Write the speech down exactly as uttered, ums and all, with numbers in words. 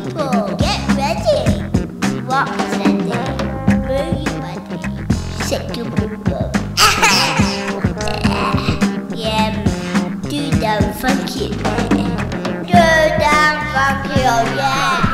people, get ready. Rock steady. Move your body. Shake your bum bum. Yeah, do the funky. Do the funky, oh yeah.